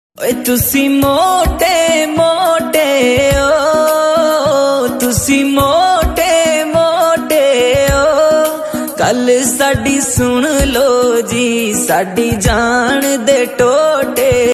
ओए तुसी मोटे मोटे ओ, तुसी मोटे मोटे ओ, गल साडी सुन लो जी, साडी जान दे टोटे।